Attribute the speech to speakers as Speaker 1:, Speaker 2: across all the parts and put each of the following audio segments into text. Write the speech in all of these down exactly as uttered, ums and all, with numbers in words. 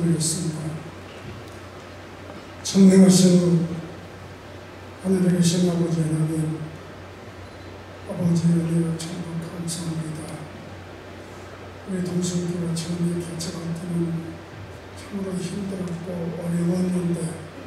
Speaker 1: 기도드리겠습니다. 전능하신 하늘에 계신 아버지 하나님, 아버지 은혜와 천국 감사합니다. 우리 동성교회 처음에 개척할 때는 참으로 힘들었고 어려웠는데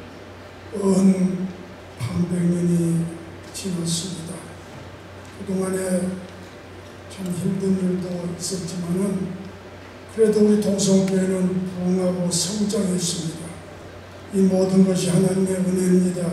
Speaker 1: 은 반백 년이 지났습니다. 그동안에 참 힘든 일도 있었지만은 그래도 우리 동성교회는 부흥하고 성장했습니다. 이 모든 것이 하나님의 은혜입니다.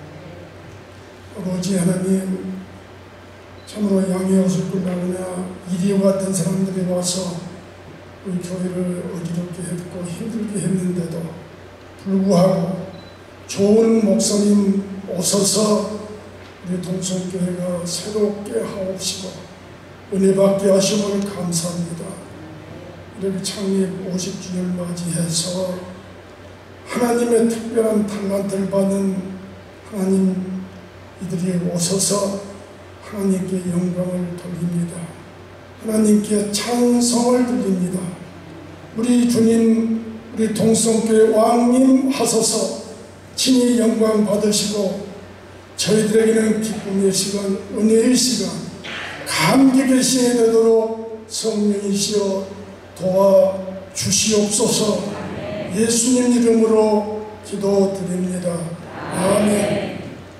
Speaker 1: 아버지 하나님, 참으로 양의 옷을 끌라거나 이리와 같은 사람들이 와서 우리 교회를 어지럽게 했고 힘들게 했는데도 불구하고 좋은 목사님 오셔서 우리 동성교회가 새롭게 하옵시고 은혜 받게 하심을 감사합니다. 이렇게 창립 오십 주년을 맞이해서 하나님의 특별한 talent을 받는 하나님 이들이 오셔서 하나님께 영광을 돌립니다. 하나님께 찬송을 드립니다. 우리 주님, 우리 동성교회 왕님 하소서 친히 영광 받으시고 저희들에게는 기쁨의 시간, 은혜의 시간, 감격의 시간이 되도록 성령이시여 도와주시옵소서. 예수님 이름으로 기도드립니다. 아멘.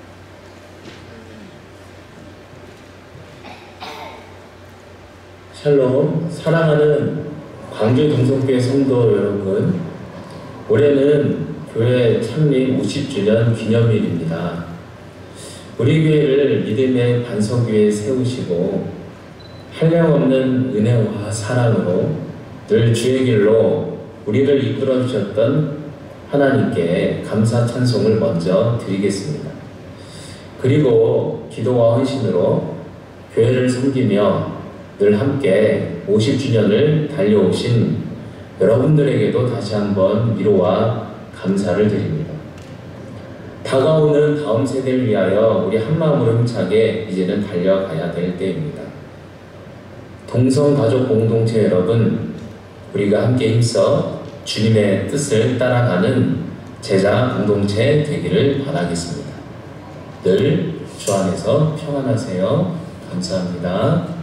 Speaker 2: 샬롬, 사랑하는 광주 동성교회 성도 여러분, 올해는 교회 창립 오십 주년 기념일입니다. 우리 교회를 믿음의 반석위에 세우시고 한량없는 은혜와 사랑으로 늘 주의 길로 우리를 이끌어 주셨던 하나님께 감사 찬송을 먼저 드리겠습니다. 그리고 기도와 헌신으로 교회를 섬기며 늘 함께 오십 주년을 달려오신 여러분들에게도 다시 한번 위로와 감사를 드립니다. 다가오는 다음 세대를 위하여 우리 한마음으로 힘차게 이제는 달려가야 될 때입니다. 동성가족 공동체 여러분, 우리가 함께 힘써 주님의 뜻을 따라가는 제자 공동체 되기를 바라겠습니다. 늘 주 안에서 평안하세요. 감사합니다.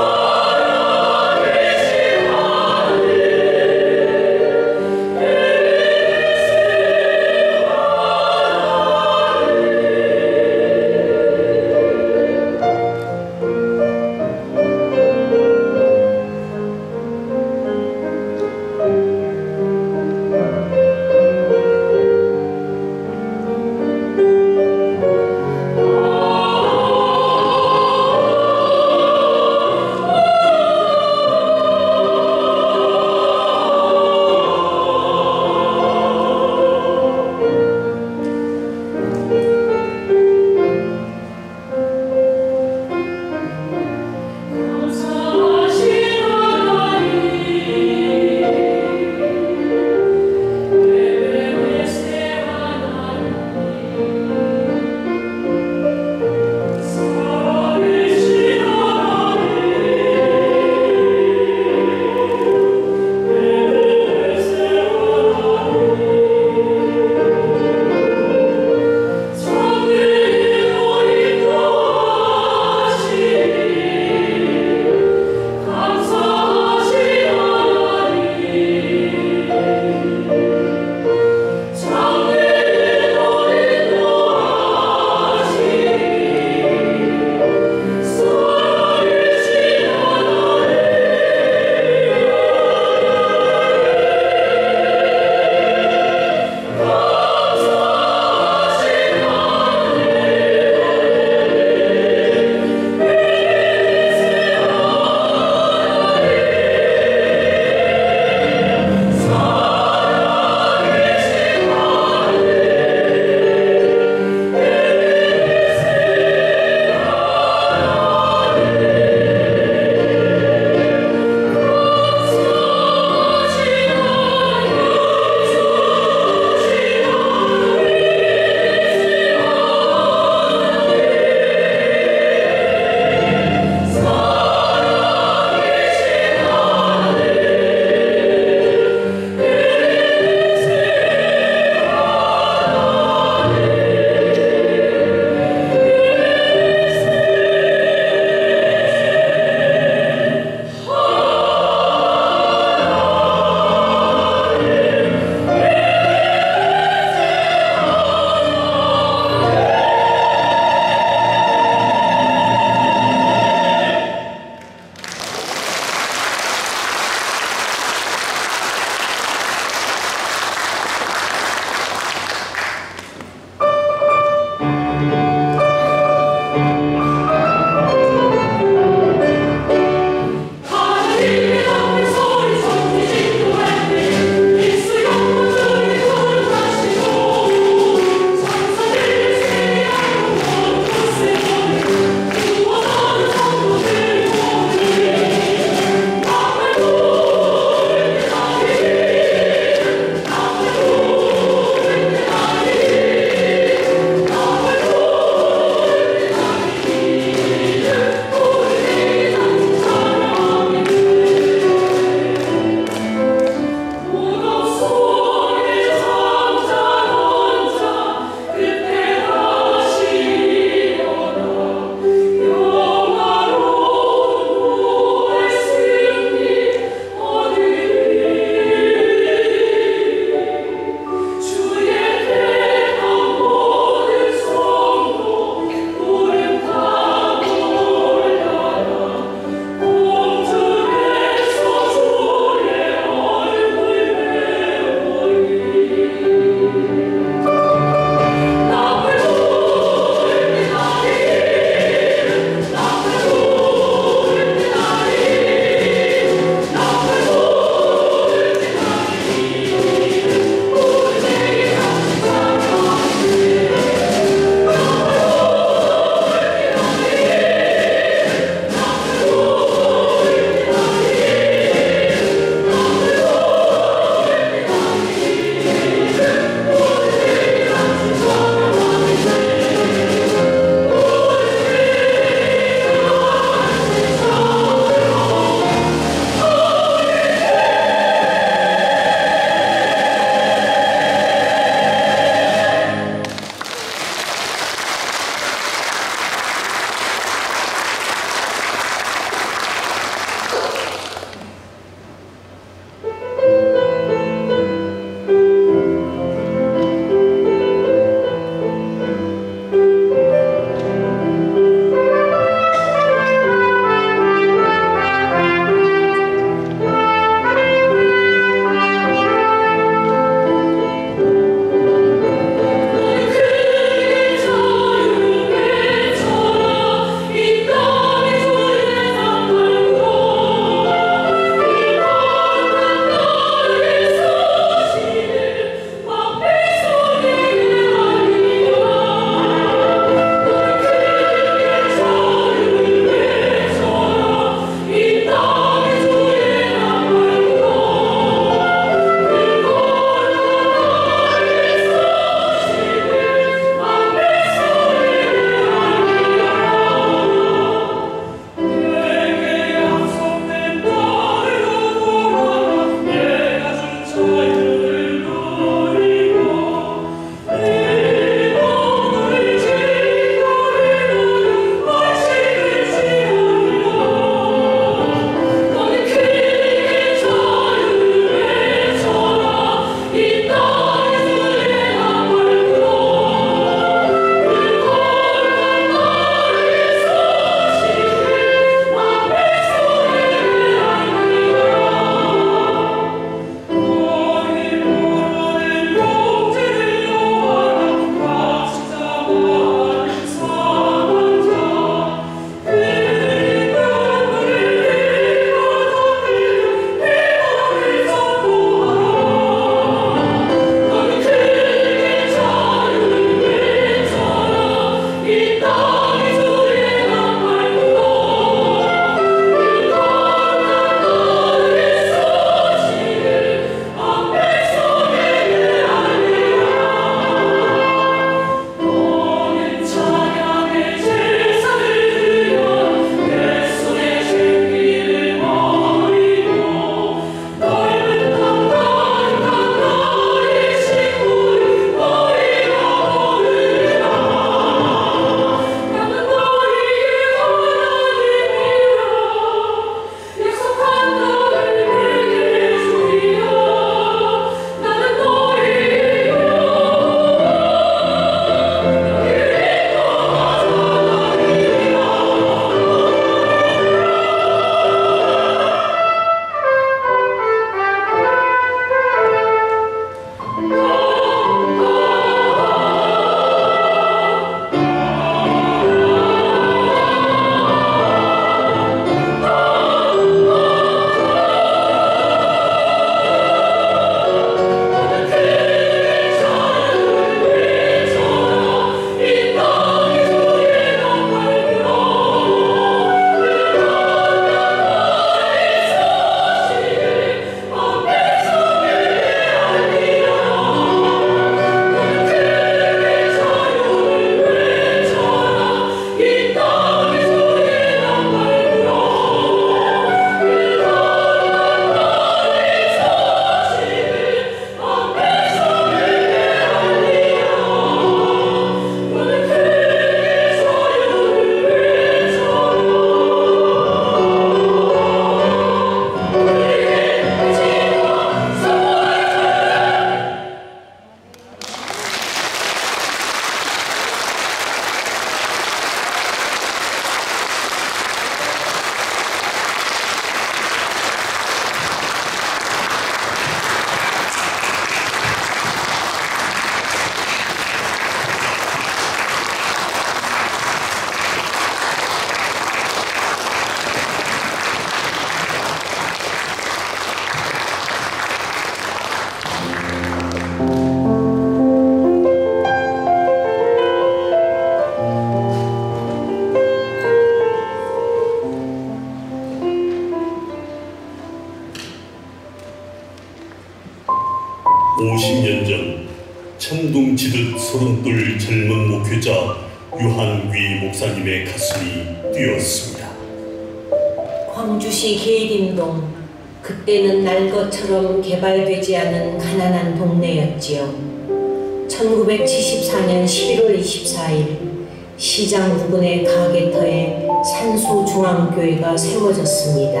Speaker 3: 오십 년 전 천둥치듯 서른둘 젊은 목회자 유한귀 목사님의 가슴이 뛰었습니다.
Speaker 4: 광주시 계림동, 그때는 날것처럼 개발되지 않은 가난한 동네였지요. 천구백칠십사 년 십일월 이십사일 시장 부근의 가게터에 산소중앙교회가 세워졌습니다.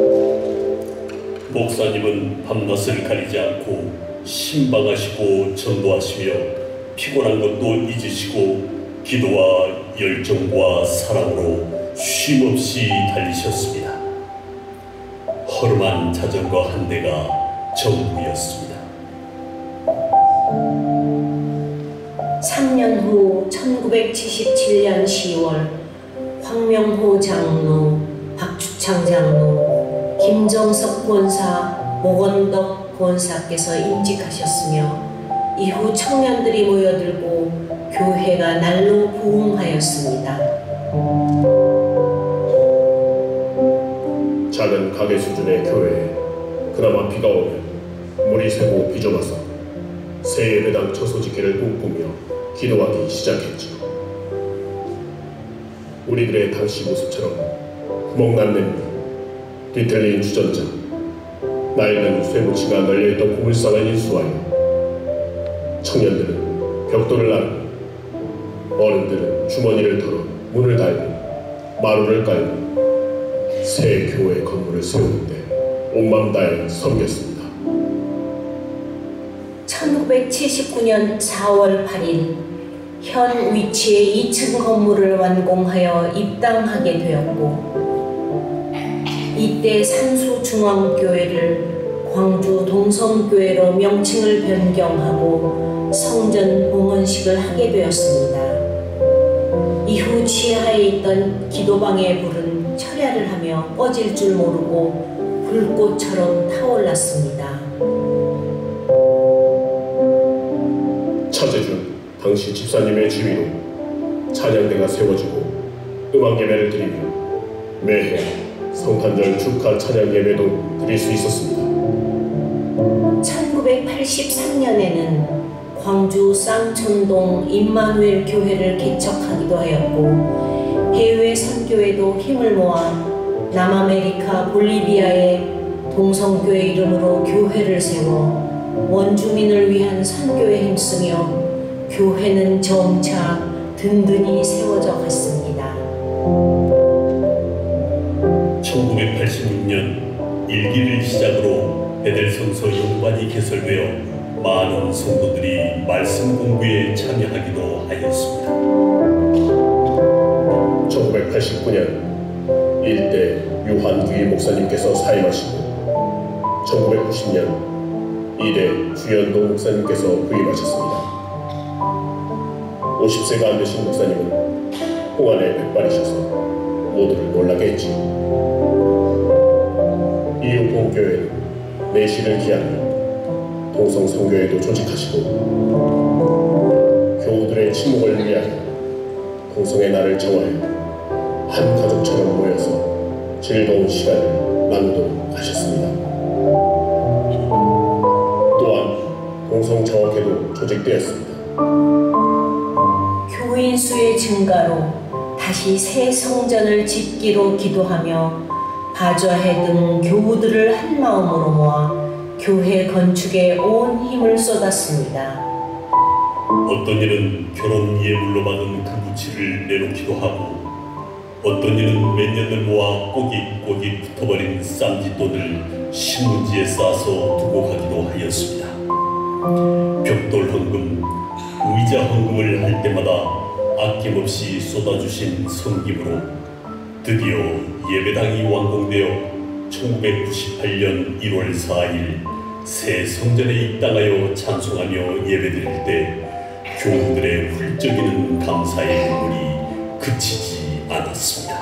Speaker 3: 목사님은 밤낮을 가리지 않고 신방하시고 전도하시며 피곤한 것도 잊으시고 기도와 열정과 사랑으로 쉼없이 달리셨습니다. 허름한 자전거 한 대가 전부였습니다.
Speaker 4: 삼 년 후 천구백칠십칠 년 시월 황명호 장로, 박주창 장로, 김정석 권사, 모건덕 권사께서 임직하셨으며 이후 청년들이 모여들고 교회가 날로 부흥하였습니다.
Speaker 5: 작은 가게 수준의 교회에 그나마 비가 오면 물이 새고 비좁아서 새 예배당 처소짓기를 꿈꾸며 기도하기 시작했지요. 우리들의 당시 모습처럼 구멍난 냄비, 뒤틀린 주전자, 낡은 쇠붙이가 널려있던 고물상을 인수하여 청년들은 벽돌을 나르고 어른들은 주머니를 털어 문을 달고 마루를 깔고 새 교회 건물을 세우는데 온맘 다해 섬겼습니다.
Speaker 4: 천구백칠십구 년 사월 팔일 현 위치의 이 층 건물을 완공하여 입당하게 되었고 이때 산소중앙교회를 광주 동성교회로 명칭을 변경하고 성전 봉헌식을 하게 되었습니다. 이후 지하에 있던 기도방의 불은 철야를 하며 꺼질 줄 모르고 불꽃처럼 타올랐습니다.
Speaker 5: 차재준 당시 집사님의 지휘로 찬양대가 세워지고 음악 예배를 드리며 매해 성탄절 축하 찬양 예배도 드릴 수 있었습니다.
Speaker 4: 천구백팔십삼 년에는 광주 쌍촌동 임마누엘 교회를 개척하기도 하였고 해외 선교에도 힘을 모아 남아메리카 볼리비아의 동성교회 이름으로 교회를 세워 원주민을 위한 선교에 힘쓰며 교회는 점차 든든히 세워져 갔습니다.
Speaker 3: 천구백팔십육 년 일기를 시작으로 베델성서 연관이 개설되어 많은 성도들이 말씀 공부에 참여하기도 하였습니다.
Speaker 5: 천구백팔십구 년 일대 유한귀 목사님께서 사임하시고 천구백구십 년 이대 주연도 목사님께서 부임하셨습니다. 오십 세가 안 되신 목사님은 홍안에 백발이셔서 모두를 놀라게 했지요. 이후 본교회는 내시를 기하며 동성선교회도 조직하시고 교우들의 친목을 위하여 동성의 날을 정하여 한 가족처럼 모여서 즐거운 시간을 나누도록 하셨습니다. 또한 동성정학회도 조직되었습니다.
Speaker 4: 교인 수의 증가로 다시 새 성전을 짓기로 기도하며 바좌회 등 교우들을 한 마음으로 모아 교회 건축에 온 힘을 쏟았습니다.
Speaker 3: 어떤 일은 결혼 예물로 받은 금부치를 내놓기도 하고 어떤 일은 몇 년을 모아 꼬깃꼬깃 붙어버린 쌈짓돈을 신문지에 싸서 두고 가기도 하였습니다. 벽돌 헌금, 의자 헌금을 할 때마다 아낌없이 쏟아주신 섬김으로 드디어 예배당이 완공되어 천구백구십팔 년 일월 사일 새 성전에 입당하여 찬송하며 예배드릴 때 교우들의 훌쩍이는 감사의 눈물이 그치지 않았습니다.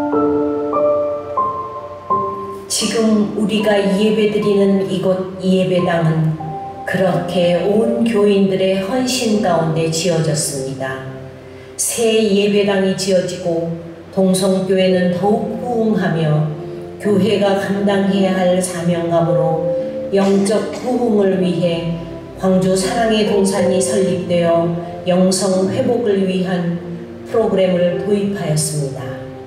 Speaker 4: 지금 우리가 예배드리는 이곳 예배당은 그렇게 온 교인들의 헌신 가운데 지어졌습니다. 새 예배당이 지어지고 동성교회는 더욱 부흥하며 교회가 감당해야 할 사명감으로 영적 부흥을 위해 광주 사랑의 동산이 설립되어 영성 회복을 위한 프로그램을 도입하였습니다.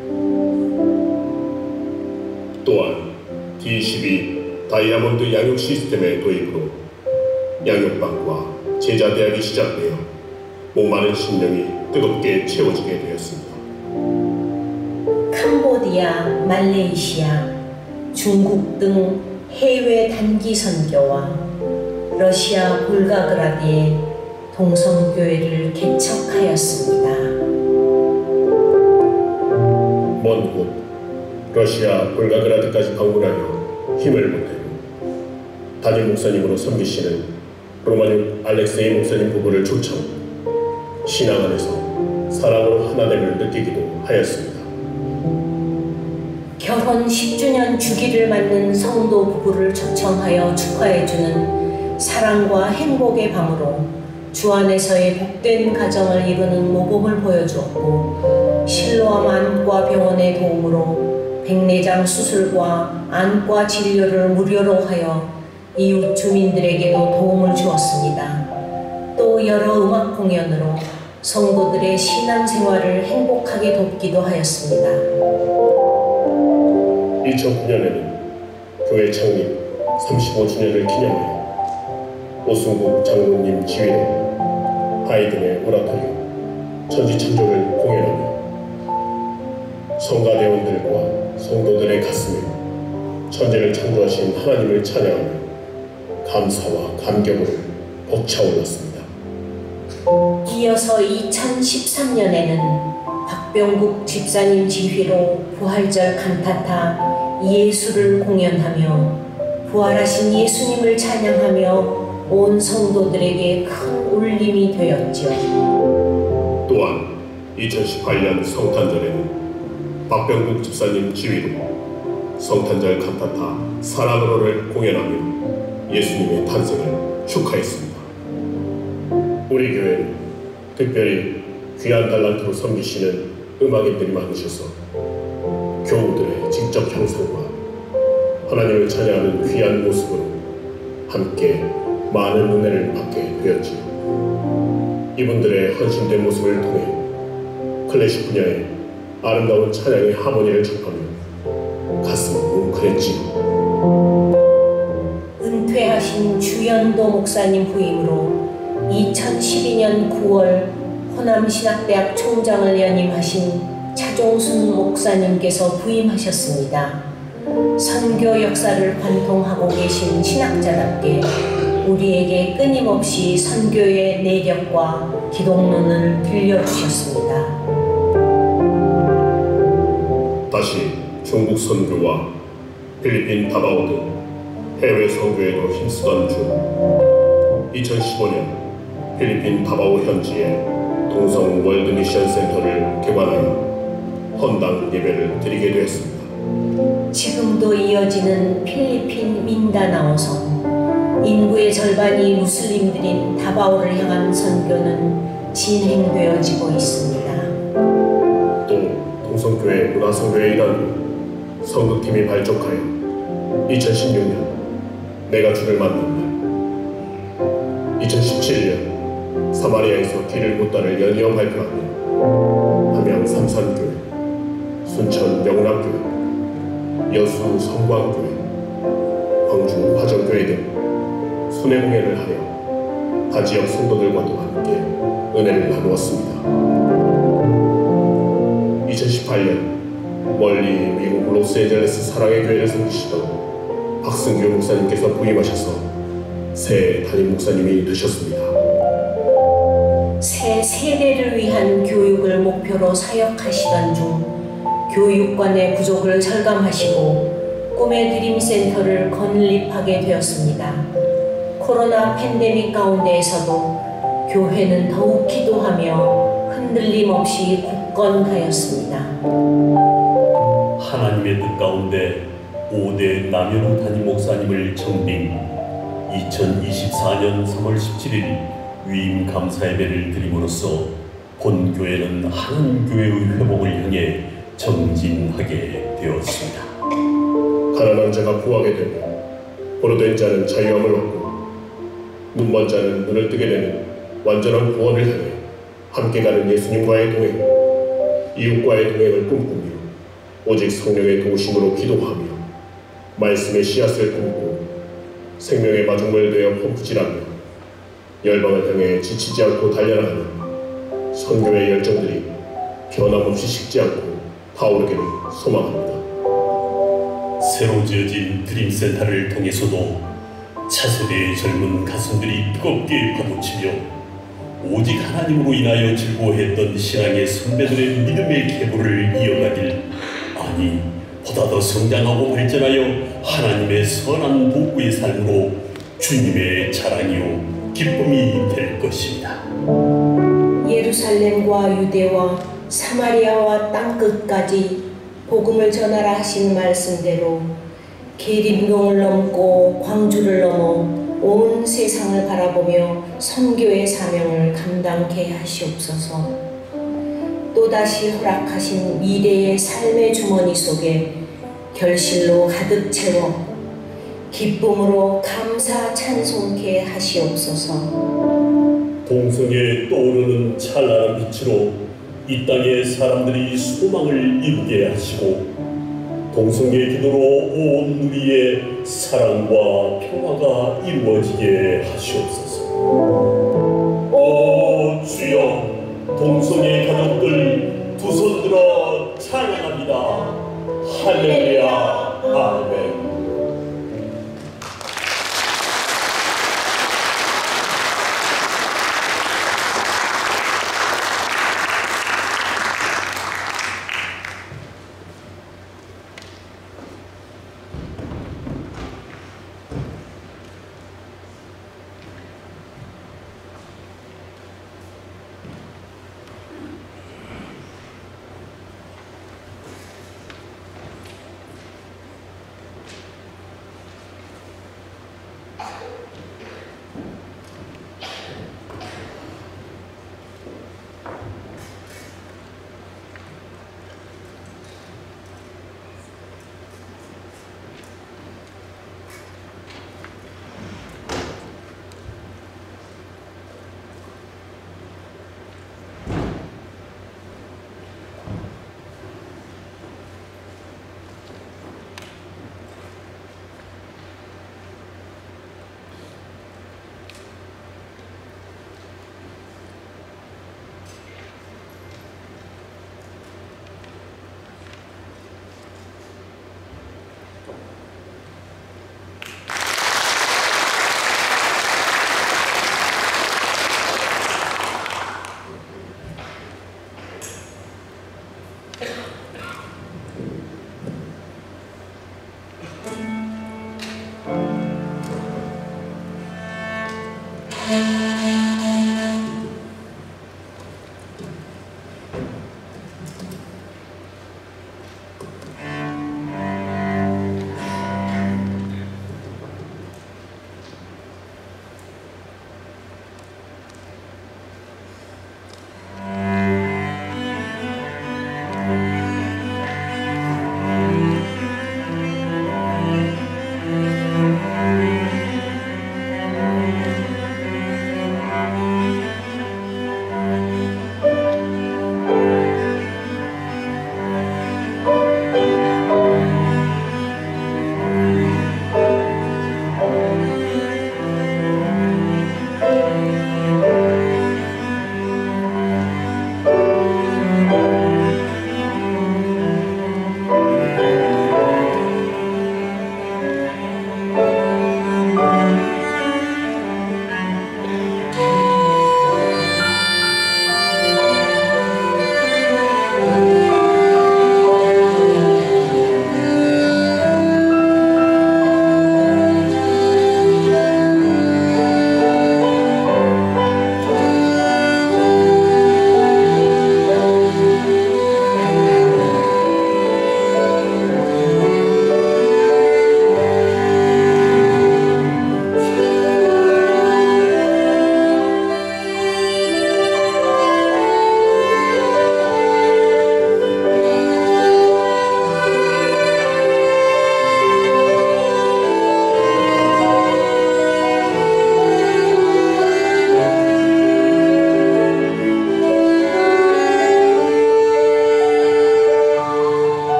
Speaker 5: 또한 디 십이 다이아몬드 양육 시스템의 도입으로 양육방과 제자대학이 시작되어 목마른 심령이 뜨겁게 채워지게 되었습니다.
Speaker 4: 캄보디아, 말레이시아, 중국 등 해외 단기 선교와 러시아 볼가그라드에 동성교회를 개척하였습니다.
Speaker 5: 먼 곳 러시아 볼가그라드까지 방문하여 힘을 보태고 담임 목사님으로 섬기시는 로마뉴 알렉세이 목사님 부부를 초청, 신앙 안에서 사랑으로 하나됨을 느끼기도 하였습니다.
Speaker 4: 결혼 십 주년 주기를 맞는 성도 부부를 초청하여 축하해주는 사랑과 행복의 밤으로 주 안에서의 복된 가정을 이루는 모범을 보여주었고, 실로암 안과 병원의 도움으로 백내장 수술과 안과 진료를 무료로 하여 이웃 주민들에게도 도움을 주었습니다. 또 여러 음악 공연으로 성도들의 신앙생활을 행복하게 돕기도 하였습니다.
Speaker 5: 이천구 년에는 교회 창립 삼십오 주년을 기념하여 오승국 장로님 지휘로 하이든의 오라토리오 천지창조를 공연하며 성가대원들과 성도들의 가슴에 천지를 창조하신 하나님을 찬양하며 감사와 감격으로 벅차올랐습니다.
Speaker 4: 이어서 이천십삼 년에는 박병국 집사님 지휘로 부활절 칸타타 예수를 공연하며 부활하신 예수님을 찬양하며 온 성도들에게 큰 울림이 되었죠.
Speaker 5: 또한 이천십팔 년 성탄절에는 박병국 집사님 지휘로 성탄절 칸타타 사랑으로를 공연하며 예수님의 탄생을 축하했습니다. 우리 교회는 특별히 귀한 달란트로 섬기시는 음악인들이 많으셔서 교우들의 직접 형상과 하나님을 찬양하는 귀한 모습으로 함께 많은 은혜를 받게 되었지요. 이분들의 헌신된 모습을 통해 클래식 분야의 아름다운 찬양의 하모니를 접하며 가슴이 뭉클했지요.
Speaker 4: 은퇴하신 주연도 목사님 부임으로 이천십이 년 구월 호남신학대학 총장을 연임하신 차종순 목사님께서 부임하셨습니다. 선교 역사를 관통하고 계신 신학자답게 우리에게 끊임없이 선교의 내력과 기독론을 들려주셨습니다.
Speaker 5: 다시 중국 선교와 필리핀 다바오 등 해외 선교에도 힘쓰던 중 이천십오 년 필리핀 다바오 현지에 동성 월드 미션 센터를 개관하여 헌당 예배를 드리게 되었습니다.
Speaker 4: 지금도 이어지는 필리핀 민다나오성, 인구의 절반이 무슬림들인 다바오를 향한 선교는 진행되어지고 있습니다.
Speaker 5: 또 동성교회 문화선교의 일환으로 선교팀이 발족하여 이천십육 년 내가 주를 만난 날, 이천십칠 년 사마리아에서 길을 묻다를 연이어 발표하며 함양 삼산교회, 순천 영락교회, 여수 성광교회, 광주 화정교회 등 순회 공연을 하여 타 지역 성도들과도 함께 은혜를 나누었습니다. 이천십팔 년 멀리 미국 로스앤젤레스 사랑의 교회를 섬기시던 박승규 목사님께서 부임하셔서 새 담임 목사님이 되셨습니다.
Speaker 4: 새 세대를 위한 교육을 목표로 사역하시던 중 교육관의 부족을 절감하시고 꿈의 드림센터를 건립하게 되었습니다. 코로나 팬데믹 가운데에서도 교회는 더욱 기도하며 흔들림 없이 굳건하였습니다.
Speaker 3: 하나님의 뜻 가운데 오 대 남현우 담임 목사님을 청빙, 이천이십사 년 삼월 십칠일 위임 감사 예배를 드림으로써 본교회는 하나님교회의 회복을 향해 정진하게 되었습니다.
Speaker 5: 가난한 자가 부하게 되고 포로된 자는 자유함을 얻고 눈먼 자는 눈을 뜨게 되는 완전한 구원을 향해 함께 가는 예수님과의 동행, 이웃과의 동행을 꿈꾸며 오직 성령의 도우심으로 기도하며 말씀의 씨앗을 꿈꾸고 생명의 마중물 되어 펌프질하며 열방을 향해 지치지 않고 달려나가는 선교의 열정들이 변함없이 식지 않고 타오르기를 소망합니다.
Speaker 3: 새로 지어진 드림센터를 통해서도 차세대의 젊은 가슴들이 뜨겁게 파도치며 오직 하나님으로 인하여 즐거워했던 신앙의 선배들의 믿음의 계보를 이어가길, 아니 보다 더 성장하고 발전하여 하나님의 선한 복구의 삶으로 주님의 자랑이요 기쁨이 될 것입니다.
Speaker 4: 예루살렘과 유대와 사마리아와 땅끝까지 복음을 전하라 하신 말씀대로 계림동을 넘고 광주를 넘어 온 세상을 바라보며 선교의 사명을 감당케 하시옵소서. 또다시 허락하신 미래의 삶의 주머니 속에 결실로 가득 채워 기쁨으로 감사 찬송케 하시옵소서.
Speaker 3: 동성에 떠오르는 찬란한 빛으로 이 땅의 사람들이 소망을 이루게 하시고 동성의 기도로 온 누리의 사랑과 평화가 이루어지게 하시옵소서. 오 주여, 동성의 가족들 두 손 들어 찬양합니다. 할렐루야. 아멘.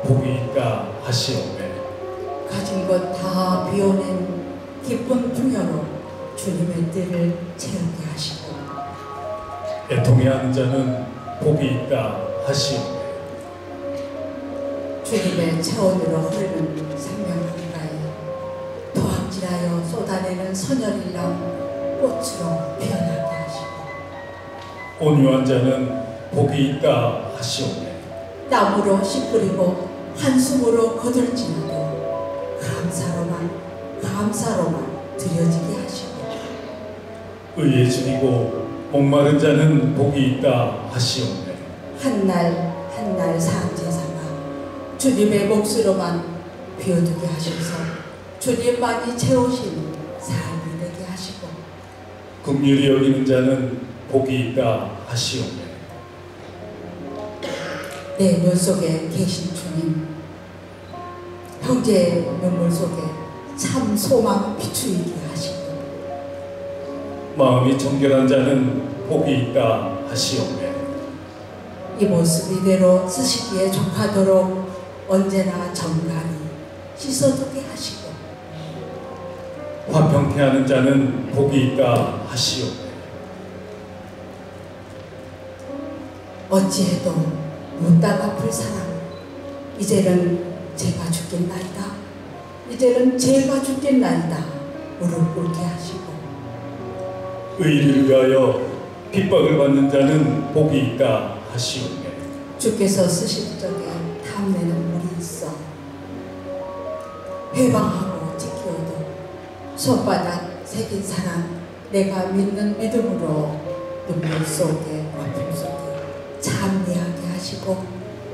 Speaker 6: 복이 있다 하시오매.
Speaker 7: 가진 것 다 비워낸 기쁜 풍요로 주님의 뜻을 채우게 하시고
Speaker 6: 애통해 하는 자는 복이 있다 하시오매.
Speaker 7: 주님의 차원으로 흐르는 생명강가에 도학질하여 쏟아내는 선열일랑 꽃으로 피어나게 하시고
Speaker 6: 온유한 자는 복이 있다 하시오매.
Speaker 7: 땀으로 씨 뿌리고 한숨으로 거들지라도 감사로만 감사로만 드려지게 하시고
Speaker 6: 의에 줄이고 목마른 자는 복이 있다 하시오매.
Speaker 7: 한날 한날 산제사가 주님의 몫으로만 비워두게 하셔서 주님만이 채우신 삶이 되게 하시고
Speaker 6: 긍휼히 여기는 자는 복이 있다 하시오매.
Speaker 7: 내 눈 속에 계신 주님, 형제의 눈물 속에 참 소망을 비추이게 하시고
Speaker 6: 마음이 정결한 자는 복이 있다 하시오매.
Speaker 7: 이 모습 이대로 쓰시기에 족하도록 언제나 정갈히 씻어두게 하시고
Speaker 6: 화평케 하는 자는 복이 있다 하시오매.
Speaker 7: 어찌해도 묻다가 풀 사람 이제는 제가 죽겠나이다 이제는 제가 죽겠나이다 무릎 꿇게 하시고
Speaker 6: 의를 위하여 핍박을 받는 자는 복이 있다 하시오매.
Speaker 7: 주께서 쓰실 적에 탐내는 물이 있어 회방하고 지키어도 손바닥 새긴 사람 내가 믿는 믿음으로 눈물 속에 아픔 속에 참여하게 하시고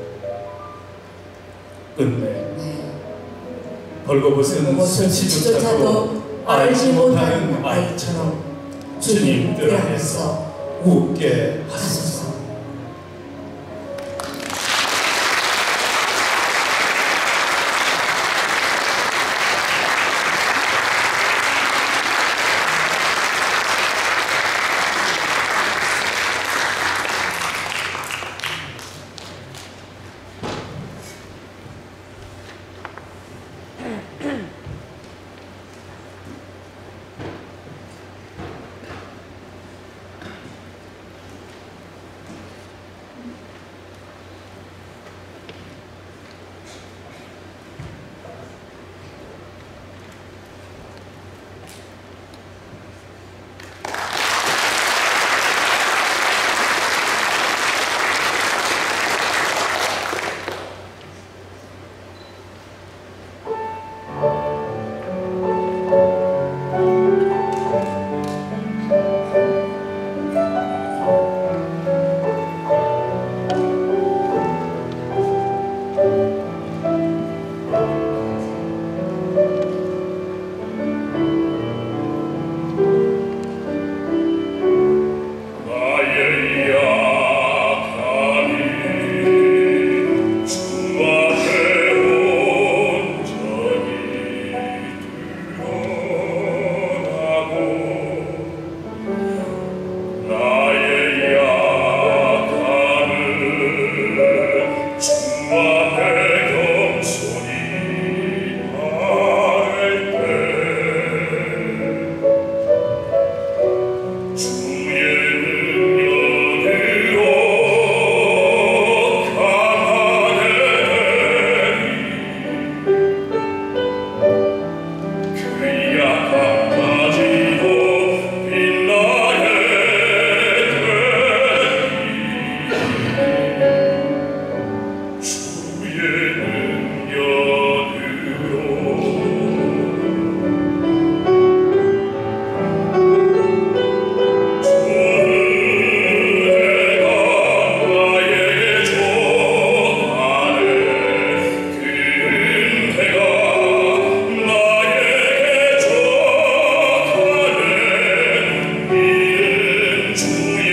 Speaker 6: 끝내
Speaker 7: 네.
Speaker 6: 벌거벗은
Speaker 7: 그것을
Speaker 6: 수치조차도 알지 못하는 아이처럼 주님 뜰 안에서 웃게 하소서.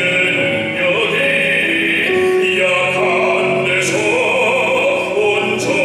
Speaker 5: 온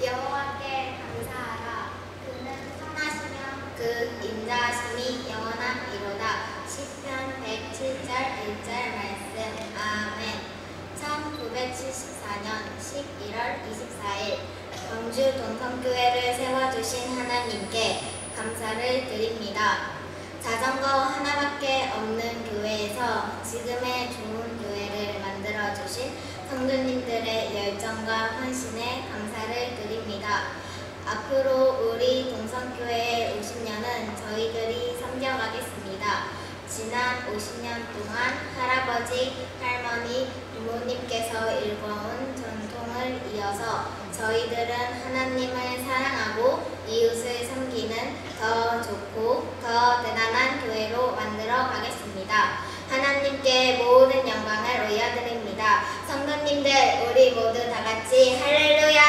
Speaker 8: 여호와께 감사하라. 그는 선하시며 그 인자하심이 영원함이로다. 시편 백칠 절 일 절 말씀. 아멘. 천구백칠십사 년 십일월 이십사일 광주 동성교회를 세워주신 하나님께 감사를 드립니다. 자전거 하나밖에 없는 교회에서 지금의 좋은 교회를 만들어주신 성도님들의 열정과 헌신에 감사를 드립니다. 앞으로 우리 동성교회의 오십 년은 저희들이 섬겨가겠습니다. 지난 오십 년 동안 할아버지, 할머니, 부모님께서 일궈온 전통을 이어서 저희들은 하나님을 사랑하고 이웃을 섬기는 더 좋고 더 대단한 교회로 만들어 가겠습니다. 하나님께 모든 영광을 올려드립니다. 성도님들, 우리 모두 다 같이 할렐루야!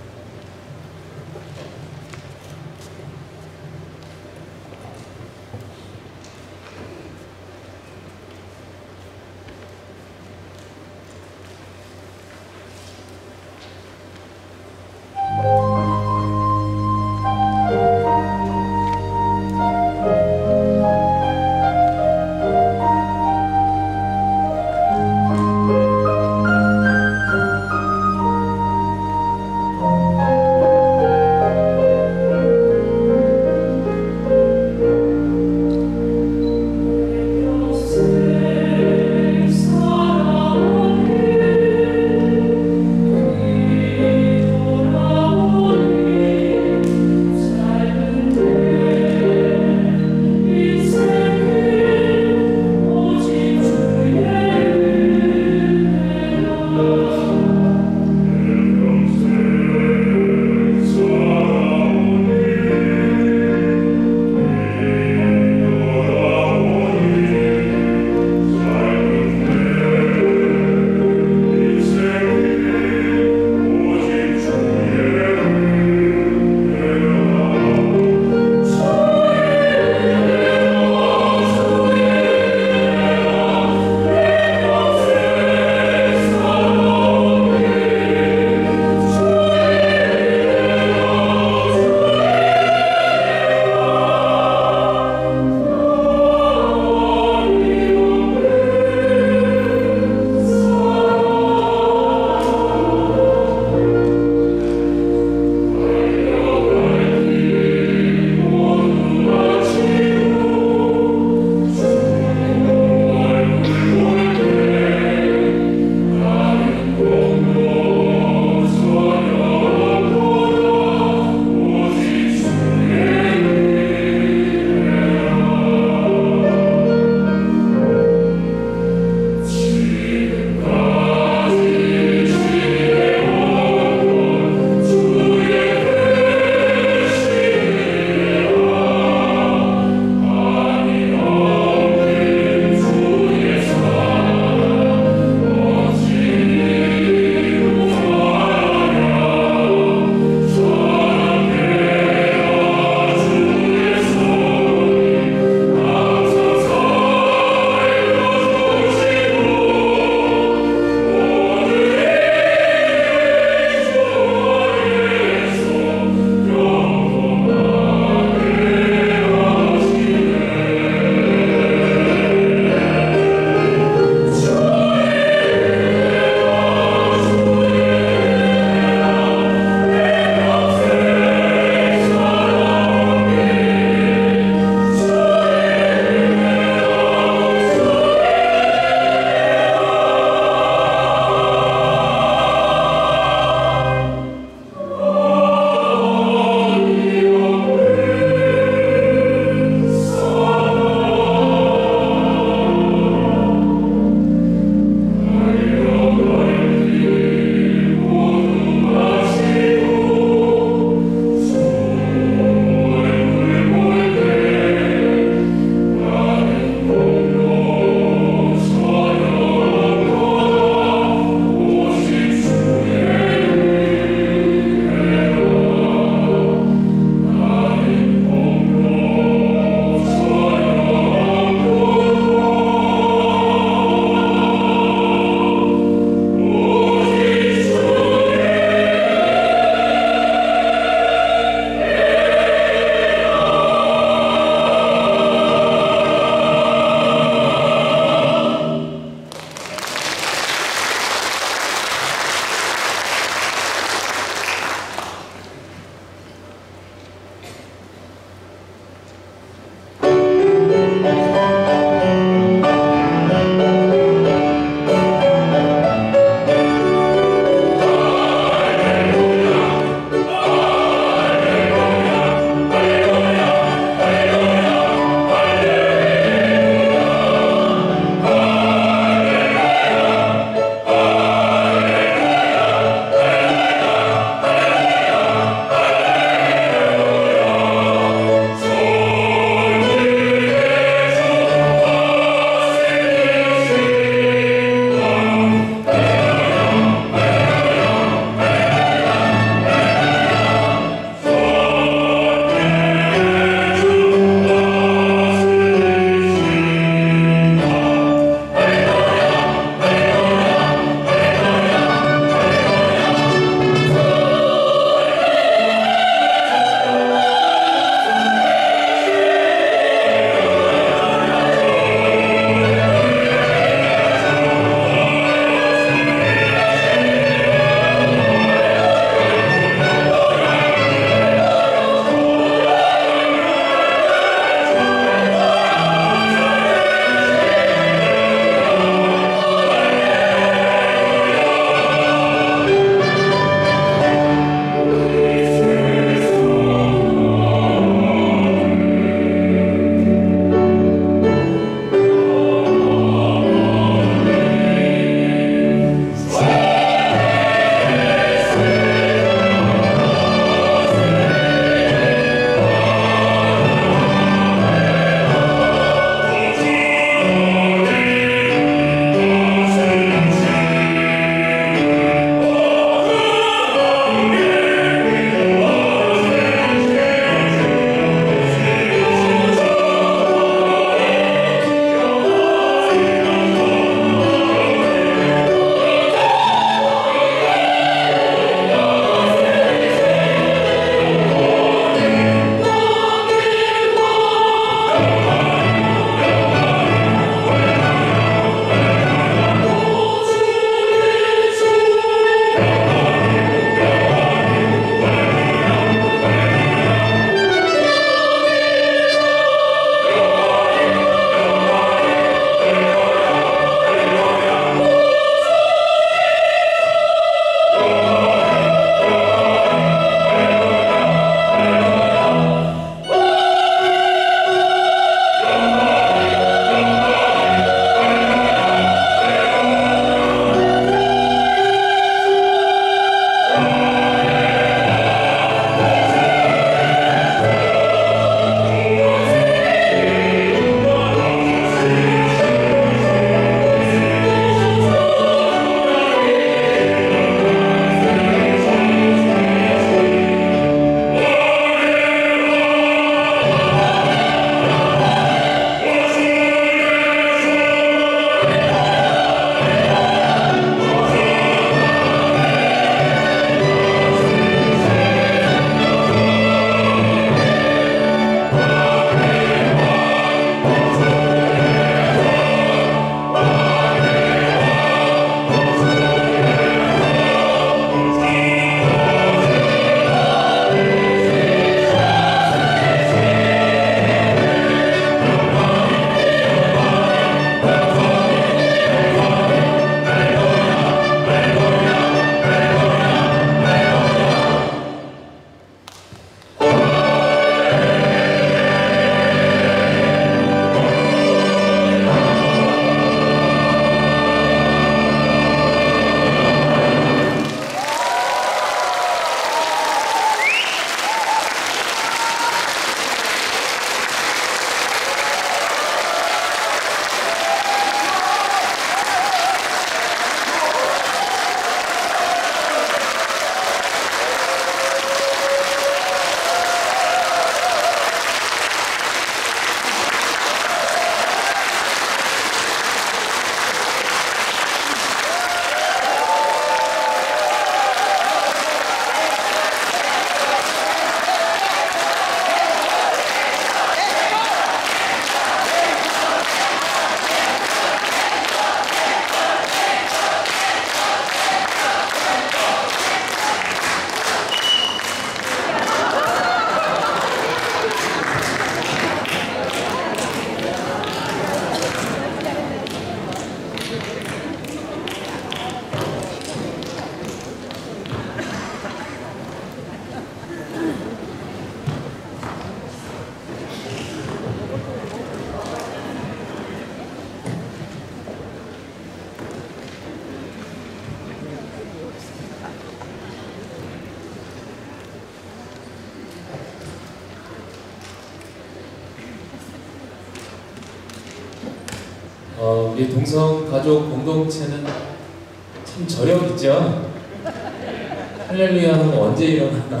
Speaker 2: 우리 동성 가족 공동체는 참 저력 있죠? 할렐루야 하면 언제 일어나나.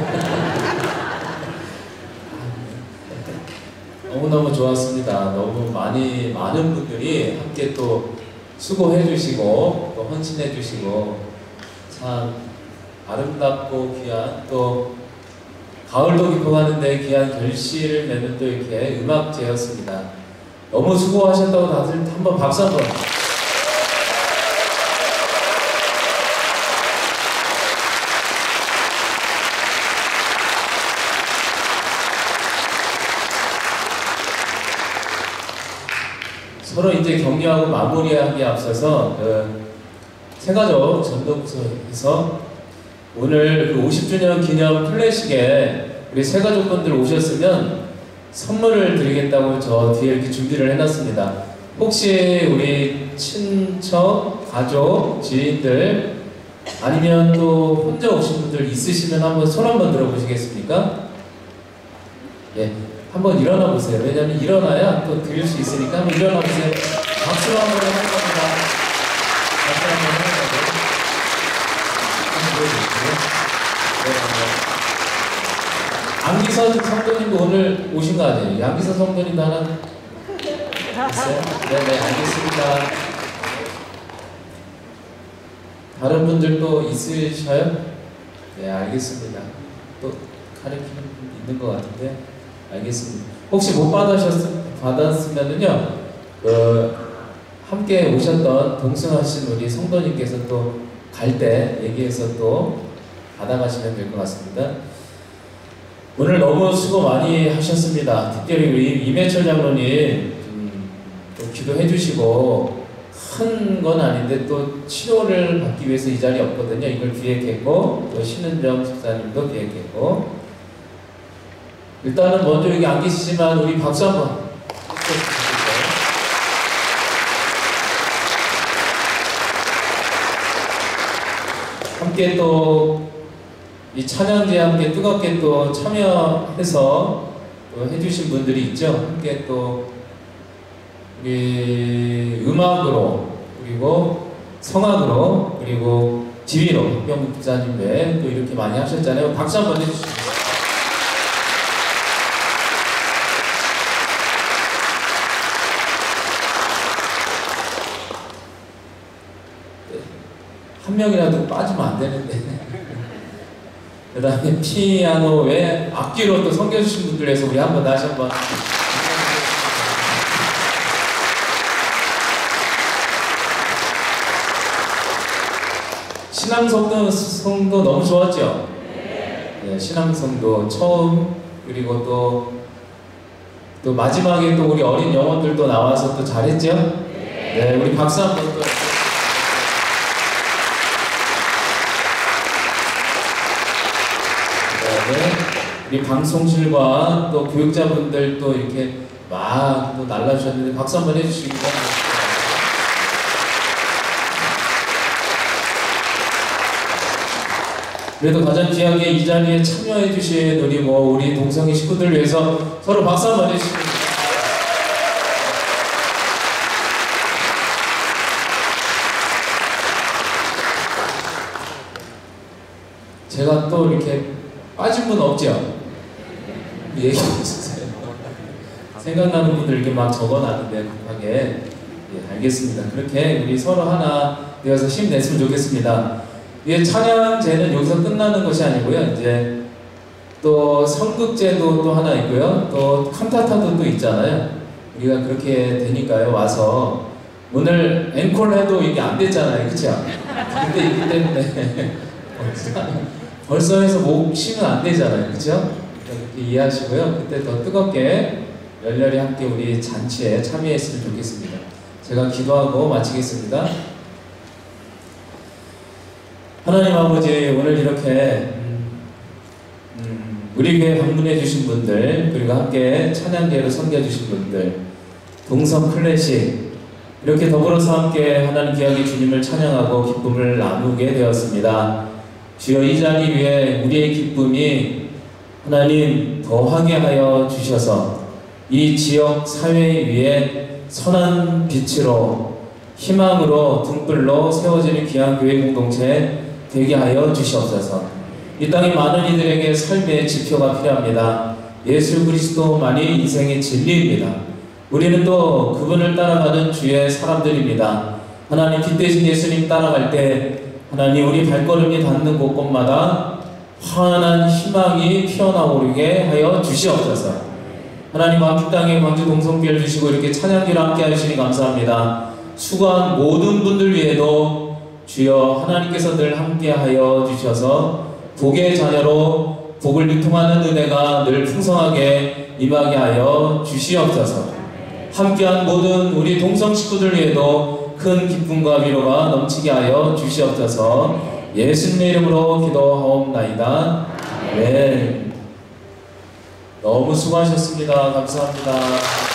Speaker 2: 너무너무 좋았습니다. 너무 많이, 많은 분들이 함께 또 수고해 주시고, 또 헌신해 주시고, 참 아름답고 귀한, 또 가을도 깊어가는데 귀한 결실을 맺는 또 이렇게 음악제였습니다. 너무 수고하셨다고 다들 한번 박수 한번. 서로 이제 격려하고 마무리하기에 앞서서 그 세가족 전도부서에서 오늘 그 오십 주년 기념 클래식에 우리 세가족분들 오셨으면 선물을 드리겠다고 저 뒤에 이렇게 준비를 해놨습니다. 혹시 우리 친척, 가족, 지인들 아니면 또 혼자 오신 분들 있으시면 한번 손 한번 들어보시겠습니까? 예. 한번 일어나 보세요. 왜냐면 일어나야 또 드릴 수 있으니까 한번 일어나 보세요. 박수로 한번 해볼 겁니다. 박수 한번 해보세요. 안기서 성도님도 오늘 오신 거 아니에요? 안기서 성도님도 하나 있어요? 네네, 알겠습니다. 다른 분들도 있으셔요? 네, 알겠습니다. 또 가르치는 분 있는 것 같은데. 알겠습니다. 혹시 못 받으셨, 받았으면은요, 그, 함께 오셨던 동승하신 우리 성도님께서 또 갈 때 얘기해서 또 받아가시면 될 것 같습니다. 오늘 너무 수고 많이 하셨습니다. 특별히 우리 임해철 장로님 음, 또 기도해 주시고, 큰 건 아닌데 또 치료를 받기 위해서 이 자리에 없거든요. 이걸 기획했고, 또 신은정 집사님도 기획했고, 일단은 먼저 여기 안 계시지만 우리 박수 한번. 함께 또 이 찬양제에 함께 뜨겁게 또 참여해서 또 해주신 분들이 있죠. 함께 또 우리 음악으로 그리고 성악으로 그리고 지휘로 박병국 목사님 외에 또 이렇게 많이 하셨잖아요. 박수 한번 해주시죠. 한 명이라도 빠지면 안 되는데. 그 다음에 피아노 외에 악기로 또 섬겨주신 분들에서 우리 한번 다시 한번. 신앙성도 성도 너무 좋았죠? 네, 신앙성도 처음 그리고 또, 또 마지막에 또 우리 어린 영혼들도 나와서 또 잘했죠? 네, 우리 박수 한번 또. 우리 방송실과 또 교육자분들 또 이렇게 막 또 날라주셨는데 박수 한번 해주시기 바랍니다. 그래도 가장 귀하게 이 자리에 참여해주신 우리 뭐 우리 동성애 식구들 위해서 서로 박수 한번 해주시기 바랍니다. 제가 또 이렇게 빠진 분 없죠? 얘기해 주세요. 생각나는 분들 이렇게 막 적어놨는데 급하게. 예, 알겠습니다. 그렇게 우리 서로 하나 되어서 힘냈으면 좋겠습니다. 예, 찬양제는 여기서 끝나는 것이 아니고요. 이제 또 성극제도 또 하나 있고요. 또 칸타타도 또 있잖아요. 우리가 그렇게 되니까요. 와서 오늘 앵콜 해도 이게 안 됐잖아요. 그쵸? 근데 있기 때문에 벌써 해서 목 쉬면 안 되잖아요. 그쵸? 그렇게 이해하시고요. 그때 더 뜨겁게 열렬히 함께 우리 잔치에 참여했으면 좋겠습니다. 제가 기도하고 마치겠습니다. 하나님 아버지, 오늘 이렇게 음, 음, 우리 교회 방문해 주신 분들, 그리고 함께 찬양계로 섬겨주신 분들, 동성 클래식 이렇게 더불어서 함께 하나님 귀하게 주님을 찬양하고 기쁨을 나누게 되었습니다. 주여, 이 자리 위에 우리의 기쁨이 하나님 더하게 하여 주셔서 이 지역 사회 위에 선한 빛으로 희망으로 등불로 세워지는 귀한 교회 공동체 되게 하여 주시옵소서. 이 땅의 많은 이들에게 삶의 지표가 필요합니다. 예수 그리스도만이 인생의 진리입니다. 우리는 또 그분을 따라가는 주의 사람들입니다. 하나님 빛 대신 예수님 따라갈 때 하나님 우리 발걸음이 닿는 곳곳마다 환한 희망이 피어나오게 하여 주시옵소서. 하나님 광주 땅에 광주 동성교회를 주시고 이렇게 찬양기를 함께 하시니 감사합니다. 수고한 모든 분들 위에도 주여 하나님께서 늘 함께 하여 주셔서 복의 자녀로 복을 유통하는 은혜가 늘 풍성하게 임하게 하여 주시옵소서. 함께한 모든 우리 동성 식구들 위에도 큰 기쁨과 위로가 넘치게 하여 주시옵소서. 예수님의 이름으로 기도하옵나이다. 네. 너무 수고하셨습니다. 감사합니다.